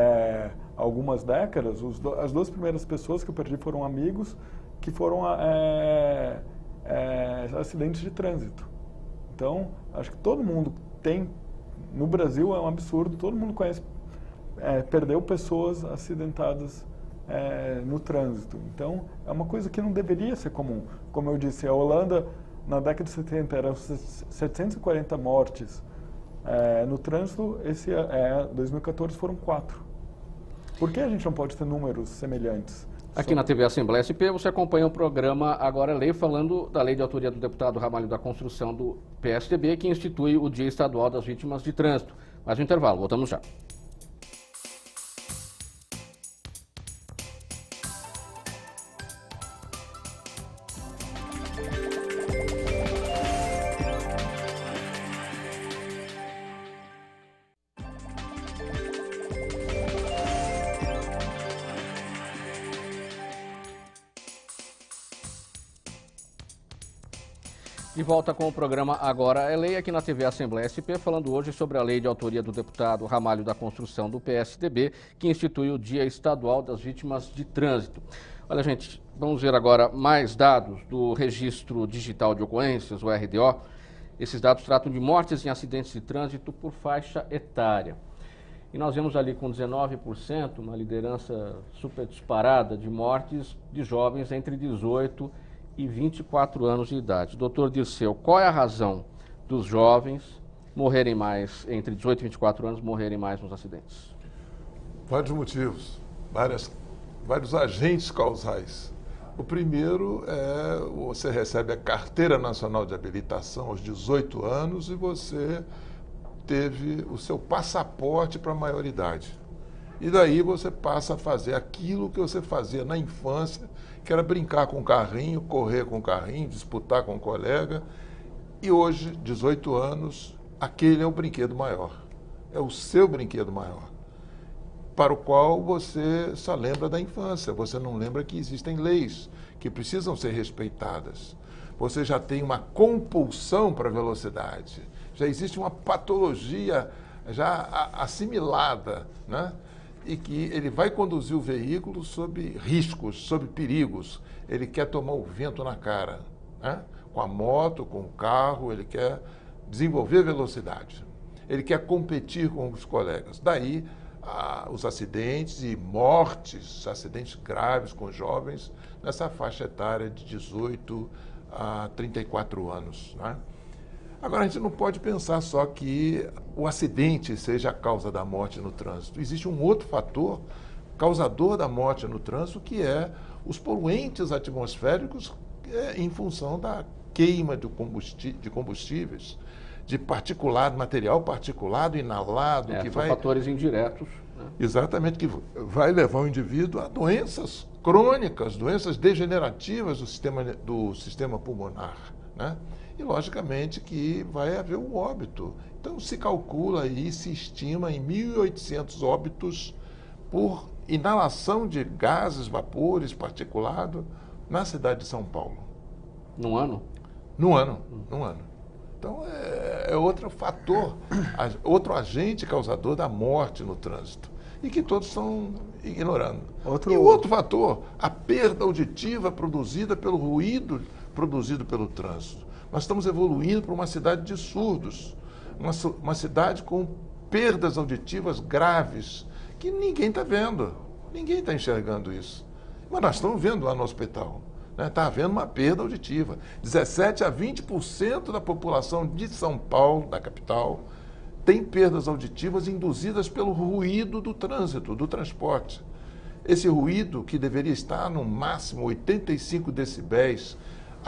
é, há algumas décadas, os do, as duas primeiras pessoas que eu perdi foram amigos que foram é, é, acidentes de trânsito. Então, acho que todo mundo tem, no Brasil é um absurdo, todo mundo conhece, é, perdeu pessoas acidentadas é, no trânsito. Então, é uma coisa que não deveria ser comum. Como eu disse, a Holanda, na década de setenta, eram setecentas e quarenta mortes é, no trânsito, esse é, dois mil e quatorze foram quatro. Por que a gente não pode ter números semelhantes? Aqui na T V Assembleia S P você acompanha o programa Agora Lei, falando da lei de autoria do deputado Ramalho da Construção do P S D B, que institui o Dia Estadual das Vítimas de Trânsito. Mais um intervalo, voltamos já. De volta com o programa Agora é Lei, aqui na T V Assembleia S P, falando hoje sobre a lei de autoria do deputado Ramalho da Construção do P S D B, que institui o Dia Estadual das Vítimas de Trânsito. Olha, gente, vamos ver agora mais dados do Registro Digital de Ocorrências, o R D O. Esses dados tratam de mortes em acidentes de trânsito por faixa etária. E nós vemos ali com dezenove por cento uma liderança super disparada de mortes de jovens entre dezoito e vinte e quatro anos de idade. Doutor Dirceu, qual é a razão dos jovens morrerem mais, entre dezoito e vinte e quatro anos, morrerem mais nos acidentes? Vários motivos, várias, vários agentes causais. O primeiro é você recebe a Carteira Nacional de Habilitação aos dezoito anos e você teve o seu passaporte para a maioridade. E daí você passa a fazer aquilo que você fazia na infância, que era brincar com o carrinho, correr com o carrinho, disputar com o colega. E hoje, dezoito anos, aquele é o brinquedo maior. É o seu brinquedo maior, para o qual você só lembra da infância. Você não lembra que existem leis que precisam ser respeitadas. Você já tem uma compulsão para a velocidade. Já existe uma patologia já assimilada, né? E que ele vai conduzir o veículo sob riscos, sob perigos. Ele quer tomar o vento na cara, né? Com a moto, com o carro, ele quer desenvolver velocidade. Ele quer competir com os colegas. Daí ah, os acidentes e mortes, acidentes graves com jovens nessa faixa etária de dezoito a trinta e quatro anos, né? Agora, a gente não pode pensar só que o acidente seja a causa da morte no trânsito. Existe um outro fator causador da morte no trânsito, que é os poluentes atmosféricos é, em função da queima de, combustíveis, de combustíveis, de particulado, material particulado, inalado. É, que são vai, fatores indiretos. Né? Exatamente, que vai levar o indivíduo a doenças crônicas, doenças degenerativas do sistema, do sistema pulmonar, né? E, logicamente, que vai haver um óbito. Então, se calcula aí, se estima em mil e oitocentos óbitos por inalação de gases, vapores, particulado na cidade de São Paulo. Num ano? No ano, no ano. Então, é, é outro fator, outro agente causador da morte no trânsito. E que todos estão ignorando. Outro... E o outro fator, a perda auditiva produzida pelo ruído produzido pelo trânsito. Nós estamos evoluindo para uma cidade de surdos, uma, uma cidade com perdas auditivas graves, que ninguém está vendo, ninguém está enxergando isso. Mas nós estamos vendo lá no hospital, né? Está havendo uma perda auditiva. dezessete a vinte por cento da população de São Paulo, da capital, tem perdas auditivas induzidas pelo ruído do trânsito, do transporte. Esse ruído, que deveria estar no máximo oitenta e cinco decibéis,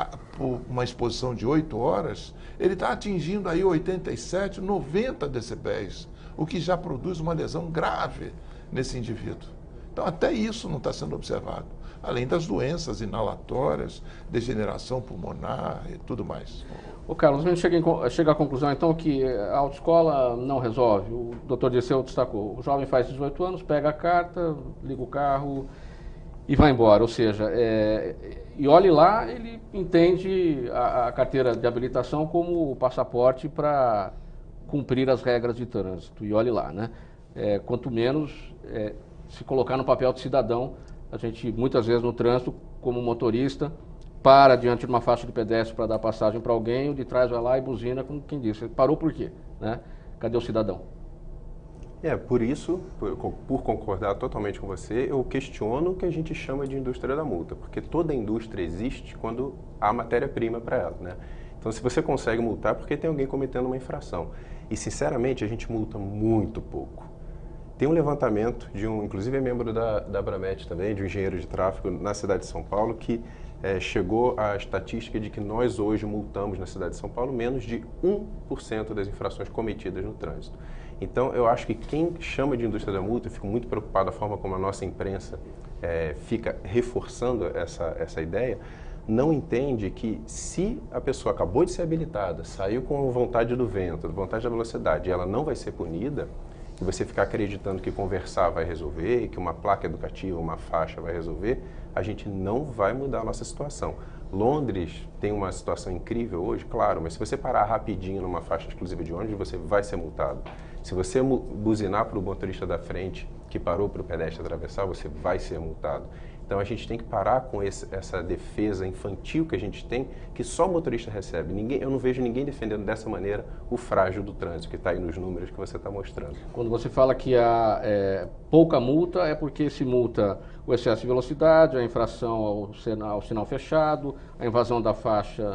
por uma exposição de oito horas, ele está atingindo aí oitenta e sete, noventa decibéis, o que já produz uma lesão grave nesse indivíduo. Então, até isso não está sendo observado, além das doenças inalatórias, degeneração pulmonar e tudo mais. Ô Carlos, a gente chega, em, chega à conclusão, então, que a autoescola não resolve. O doutor Dirceu destacou, o jovem faz dezoito anos, pega a carta, liga o carro e vai embora. Ou seja, é, e olhe lá, ele entende a, a carteira de habilitação como o passaporte para cumprir as regras de trânsito. E olhe lá, né? É, quanto menos é, se colocar no papel de cidadão, a gente muitas vezes no trânsito, como motorista, para diante de uma faixa de pedestre para dar passagem para alguém, o de trás vai lá e buzina, como quem disse. Parou por quê? Né? Cadê o cidadão? É, por isso, por, por concordar totalmente com você, eu questiono o que a gente chama de indústria da multa, porque toda indústria existe quando há matéria-prima para ela, né? Então, se você consegue multar, é porque tem alguém cometendo uma infração. E, sinceramente, a gente multa muito pouco. Tem um levantamento de um, inclusive é membro da, da Abramet também, de um engenheiro de tráfego na cidade de São Paulo, que é, chegou à estatística de que nós hoje multamos na cidade de São Paulo menos de um por cento das infrações cometidas no trânsito. Então, eu acho que quem chama de indústria da multa, eu fico muito preocupado da forma como a nossa imprensa é, fica reforçando essa, essa ideia, não entende que se a pessoa acabou de ser habilitada, saiu com vontade do vento, vontade da velocidade, e ela não vai ser punida, e você ficar acreditando que conversar vai resolver, que uma placa educativa, uma faixa vai resolver, a gente não vai mudar a nossa situação. Londres tem uma situação incrível hoje, claro, mas se você parar rapidinho numa faixa exclusiva de ônibus, você vai ser multado. Se você buzinar para o motorista da frente, que parou para o pedestre atravessar, você vai ser multado. Então, a gente tem que parar com esse, essa defesa infantil que a gente tem, que só o motorista recebe. Ninguém, eu não vejo ninguém defendendo dessa maneira o frágil do trânsito, que está aí nos números que você está mostrando. Quando você fala que há é, pouca multa, é porque se multa o excesso de velocidade, a infração ao sinal, ao sinal fechado, a invasão da faixa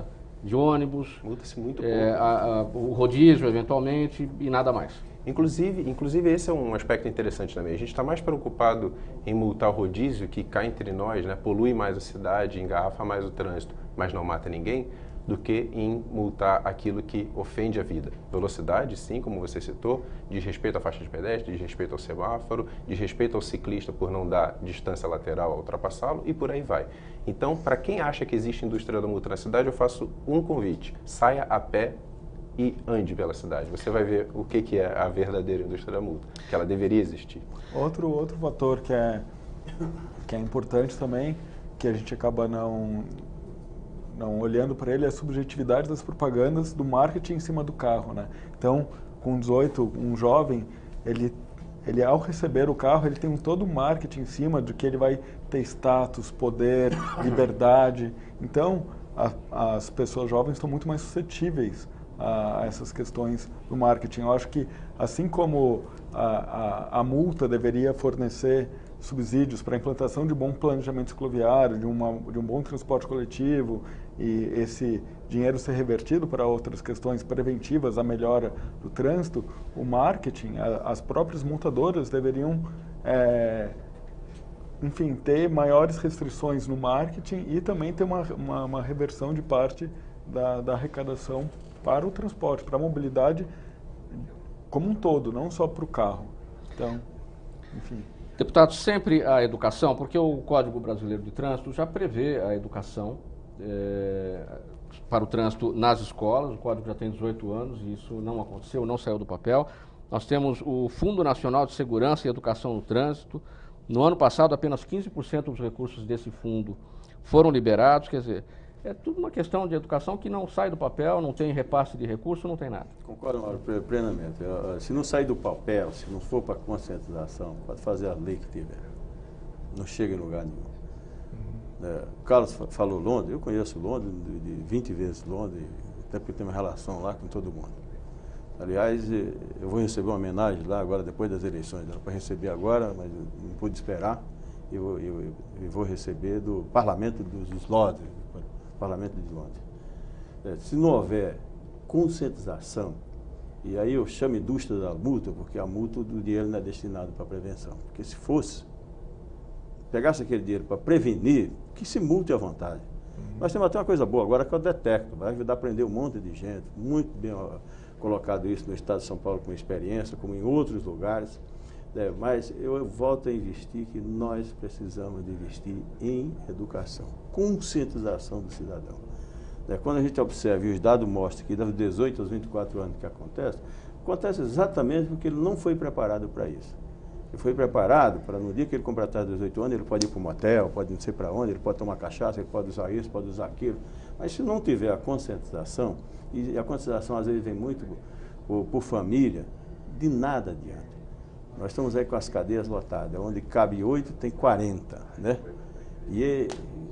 de ônibus, Multa-se muito é, pouco. a, a, o rodízio eventualmente e nada mais. Inclusive, inclusive, esse é um aspecto interessante também. A gente está mais preocupado em multar o rodízio, que cá entre nós, né, polui mais a cidade, engarrafa mais o trânsito, mas não mata ninguém, do que em multar aquilo que ofende a vida. Velocidade, sim, como você citou, diz respeito à faixa de pedestre, diz respeito ao semáforo, diz respeito ao ciclista por não dar distância lateral ao ultrapassá-lo e por aí vai. Então, para quem acha que existe indústria da multa na cidade, eu faço um convite: saia a pé e ande pela cidade. Você vai ver o que, que é a verdadeira indústria da multa, que ela deveria existir. Outro, outro fator que é, que é importante também, que a gente acaba não, não olhando para ele, é a subjetividade das propagandas do marketing em cima do carro, né? Então, com dezoito, um jovem, ele, ele ao receber o carro, ele tem um todo um marketing em cima de que ele vai ter status, poder, liberdade. Então, a, as pessoas jovens estão muito mais suscetíveis a essas questões do marketing. Eu acho que, assim como a, a, a multa deveria fornecer subsídios para a implantação de bom planejamento cicloviário, de, uma, de um bom transporte coletivo, e esse dinheiro ser revertido para outras questões preventivas, a melhora do trânsito, o marketing, a, as próprias multadoras deveriam, é, enfim, ter maiores restrições no marketing e também ter uma, uma, uma reversão de parte da, da arrecadação para o transporte, para a mobilidade como um todo, não só para o carro. Então, enfim. Deputado, sempre a educação, porque o Código Brasileiro de Trânsito já prevê a educação é, para o trânsito nas escolas. O Código já tem dezoito anos e isso não aconteceu, não saiu do papel. Nós temos o Fundo Nacional de Segurança e Educação no Trânsito. No ano passado, apenas quinze por cento dos recursos desse fundo foram liberados, quer dizer, é tudo uma questão de educação que não sai do papel, não tem repasse de recurso, não tem nada. Concordo, Mauro, plenamente. Se não sair do papel, se não for para conscientização, pode fazer a lei que tiver. Não chega em lugar nenhum. Uhum. É, o Carlos falou Londres, eu conheço Londres, de, de vinte vezes Londres, até porque tem uma relação lá com todo mundo. Aliás, eu vou receber uma homenagem lá agora, depois das eleições. Era para receber agora, mas eu não pude esperar. Eu, eu, eu vou receber do Parlamento dos Londres. Parlamento de Londres. É, se não houver conscientização, e aí eu chamo indústria da multa, porque a multa do dinheiro não é destinado para prevenção. Porque se fosse, pegasse aquele dinheiro para prevenir, que se multe à vontade. Uhum. Nós temos até uma coisa boa agora que é o detecto, vai ajudar a prender um monte de gente, muito bem ó, colocado isso no estado de São Paulo com experiência, como em outros lugares. É, mas eu volto a investir que nós precisamos de investir em educação, conscientização do cidadão. É, quando a gente observa e os dados mostram que dos dezoito aos vinte e quatro anos que acontece, acontece exatamente porque ele não foi preparado para isso. Ele foi preparado para no dia que ele completar dezoito anos, ele pode ir para um motel, pode não sei para onde, ele pode tomar cachaça, ele pode usar isso, pode usar aquilo. Mas se não tiver a conscientização, e a conscientização às vezes vem muito por, por família, de nada adianta. Nós estamos aí com as cadeias lotadas, onde cabe oito, tem quarenta, né? E é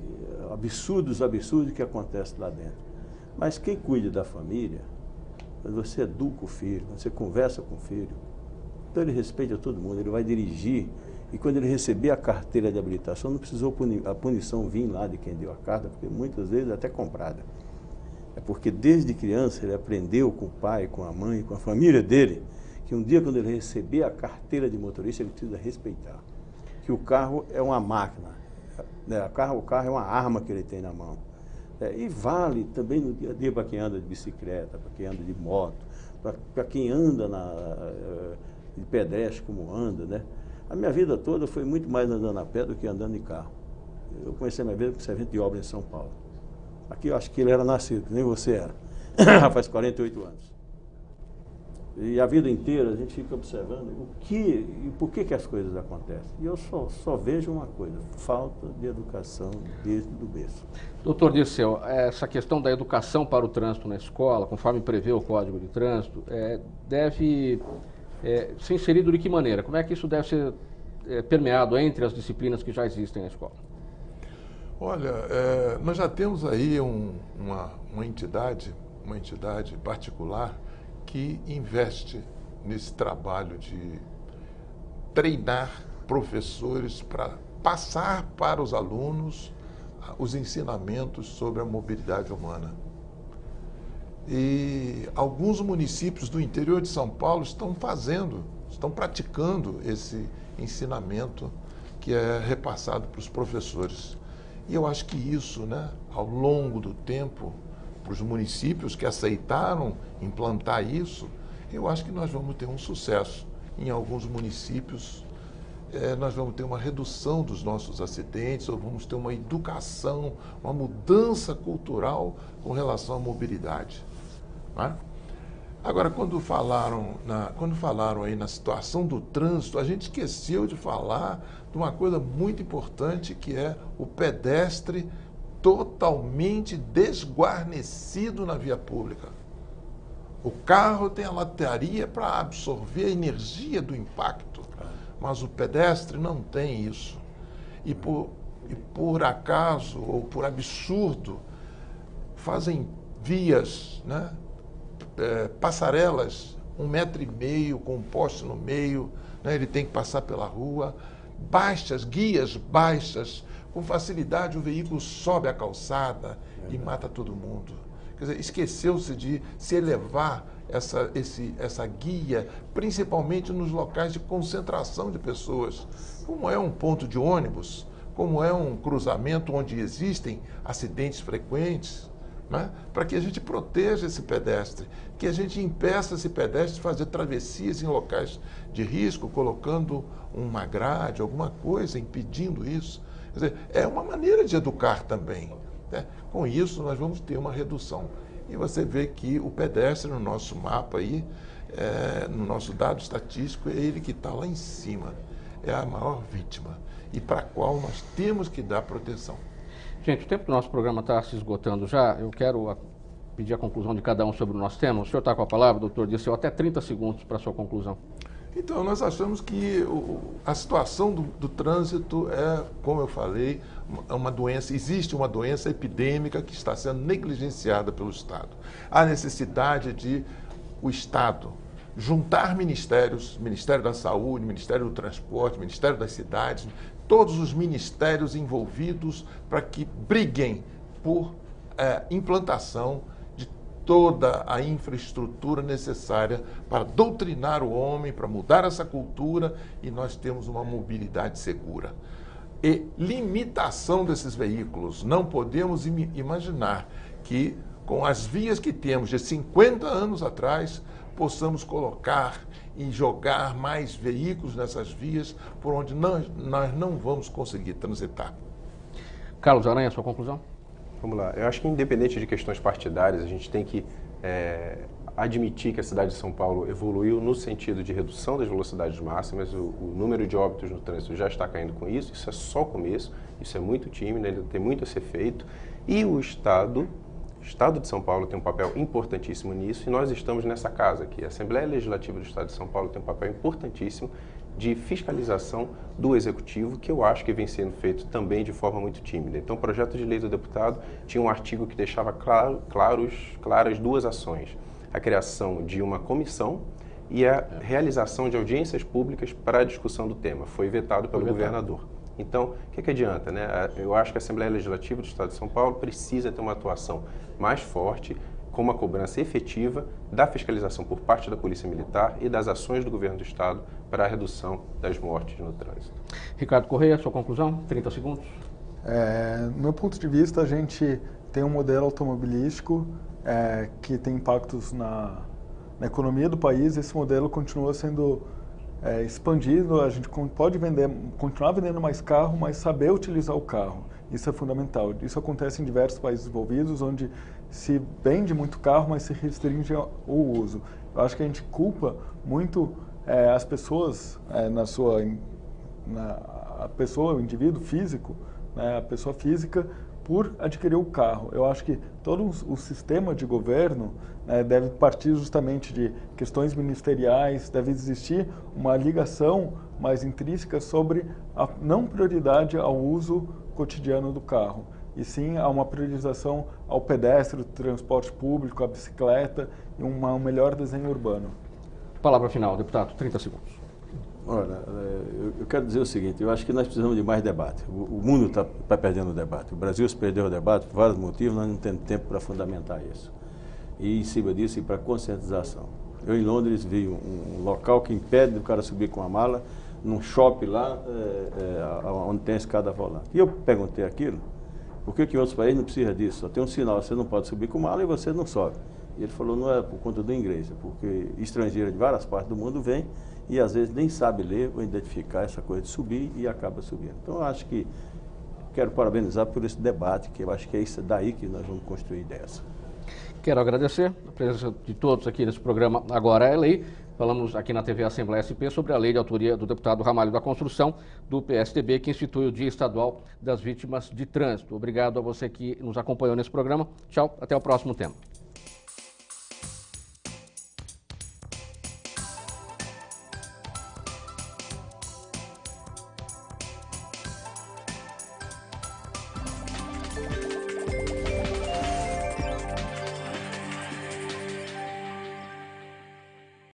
absurdos, absurdos que acontece lá dentro. Mas quem cuida da família, quando você educa o filho, quando você conversa com o filho, então ele respeita todo mundo, ele vai dirigir, e quando ele receber a carteira de habilitação, não precisou a punição vir lá de quem deu a carta, porque muitas vezes é até comprada. É porque desde criança ele aprendeu com o pai, com a mãe, com a família dele, que um dia, quando ele receber a carteira de motorista, ele precisa respeitar. Que o carro é uma máquina, né? o, carro, o carro é uma arma que ele tem na mão. É, e vale também no dia a dia para quem anda de bicicleta, para quem anda de moto, para quem anda na, de pedestre como anda, né? A minha vida toda foi muito mais andando a pé do que andando de carro. Eu comecei a minha vida com servente de obra em São Paulo. Aqui eu acho que ele era nascido, nem você era. Faz quarenta e oito anos. E a vida inteira a gente fica observando o que e por que, que as coisas acontecem. E eu só, só vejo uma coisa: falta de educação desde o berço. Doutor Dirceu, essa questão da educação para o trânsito na escola, conforme prevê o Código de Trânsito, é, deve é, ser inserido de que maneira? Como é que isso deve ser é, permeado entre as disciplinas que já existem na escola? Olha, é, nós já temos aí um, uma, uma entidade, uma entidade particular que investe nesse trabalho de treinar professores para passar para os alunos os ensinamentos sobre a mobilidade humana. E alguns municípios do interior de São Paulo estão fazendo, estão praticando esse ensinamento que é repassado para os professores. E eu acho que isso, né, ao longo do tempo, para os municípios que aceitaram implantar isso, eu acho que nós vamos ter um sucesso. Em alguns municípios, eh, nós vamos ter uma redução dos nossos acidentes, ou vamos ter uma educação, uma mudança cultural com relação à mobilidade. Né? Agora, quando falaram, na, quando falaram aí na situação do trânsito, a gente esqueceu de falar de uma coisa muito importante, que é o pedestre totalmente desguarnecido na via pública. O carro tem a lataria para absorver a energia do impacto, mas o pedestre não tem isso. E por, e por acaso, ou por absurdo, fazem vias, né? É, passarelas, um metro e meio, com um poste no meio, né? Ele tem que passar pela rua, baixas, guias baixas, com facilidade o veículo sobe a calçada e mata todo mundo. Quer dizer, esqueceu-se de se elevar essa, esse, essa guia, principalmente nos locais de concentração de pessoas, como é um ponto de ônibus, como é um cruzamento onde existem acidentes frequentes, né? Para que a gente proteja esse pedestre, que a gente impeça esse pedestre de fazer travessias em locais de risco, colocando uma grade, alguma coisa, impedindo isso. Quer dizer, é uma maneira de educar também. Né? Com isso, nós vamos ter uma redução. E você vê que o pedestre no nosso mapa aí, é, no nosso dado estatístico, é ele que está lá em cima. É a maior vítima e para a qual nós temos que dar proteção. Gente, o tempo do nosso programa está se esgotando já. Eu quero a, pedir a conclusão de cada um sobre o nosso tema. O senhor está com a palavra, doutor Dirceu, até trinta segundos para a sua conclusão. Então, nós achamos que o, a situação do, do trânsito é, como eu falei, uma doença, existe uma doença epidêmica que está sendo negligenciada pelo Estado. Há necessidade de o Estado juntar ministérios, Ministério da Saúde, Ministério do Transporte, Ministério das Cidades, todos os ministérios envolvidos para que briguem por é, implantação de toda a infraestrutura necessária para doutrinar o homem, para mudar essa cultura e nós temos uma mobilidade segura. E limitação desses veículos. Não podemos im- imaginar que com as vias que temos de cinquenta anos atrás, possamos colocar e jogar mais veículos nessas vias por onde nós, nós não vamos conseguir transitar. Carlos Aranha, sua conclusão? Vamos lá. Eu acho que independente de questões partidárias, a gente tem que é, admitir que a cidade de São Paulo evoluiu no sentido de redução das velocidades máximas, o, o número de óbitos no trânsito já está caindo com isso, isso é só o começo, isso é muito tímido, ainda tem muito a ser feito, e o Estado... O Estado de São Paulo tem um papel importantíssimo nisso e nós estamos nessa casa aqui. A Assembleia Legislativa do Estado de São Paulo tem um papel importantíssimo de fiscalização do Executivo, que eu acho que vem sendo feito também de forma muito tímida. Então, o projeto de lei do deputado tinha um artigo que deixava claro, claros, claras duas ações. A criação de uma comissão e a realização de audiências públicas para a discussão do tema. Foi vetado pelo Foi vetado. governador. Então, o que, que adianta, né? Eu acho que a Assembleia Legislativa do Estado de São Paulo precisa ter uma atuação mais forte, com uma cobrança efetiva da fiscalização por parte da Polícia Militar e das ações do governo do Estado para a redução das mortes no trânsito. Ricardo Correia, sua conclusão? trinta segundos. É, do meu ponto de vista, a gente tem um modelo automobilístico é, que tem impactos na, na economia do país. Esse modelo continua sendo é, expandido. A gente pode vender, continuar vendendo mais carro, mas saber utilizar o carro. Isso é fundamental. Isso acontece em diversos países desenvolvidos, onde se vende muito carro, mas se restringe o uso. Eu acho que a gente culpa muito é, as pessoas é, na sua... Na, a pessoa, o indivíduo físico, né, a pessoa física, por adquirir o carro. Eu acho que todo o sistema de governo né, deve partir justamente de questões ministeriais, deve existir uma ligação mais intrínseca sobre a não prioridade ao uso cotidiano do carro, e sim a uma priorização ao pedestre, ao transporte público, à bicicleta e uma, um melhor desenho urbano. Palavra final, deputado, trinta segundos. Olha, eu quero dizer o seguinte, eu acho que nós precisamos de mais debate. O mundo está tá perdendo o debate. O Brasil se perdeu o debate por vários motivos, nós não temos tempo para fundamentar isso. e em cima disso ir para conscientização. Eu em Londres vi um, um local que impede o cara subir com a mala, num shopping lá, é, é, onde tem a escada rolante. E eu perguntei aquilo, por que que em outros países não precisa disso? Só tem um sinal, você não pode subir com mala e você não sobe. E ele falou, não é por conta do inglês, é porque estrangeiro de várias partes do mundo vem e às vezes nem sabe ler ou identificar essa coisa de subir e acaba subindo. Então eu acho que quero parabenizar por esse debate, que eu acho que é isso daí que nós vamos construir ideias. Quero agradecer a presença de todos aqui nesse programa Agora é Lei. Falamos aqui na T V Assembleia S P sobre a lei de autoria do deputado Ramalho da Construção, do P S D B, que institui o Dia Estadual das Vítimas de Trânsito. Obrigado a você que nos acompanhou nesse programa. Tchau, até o próximo tema.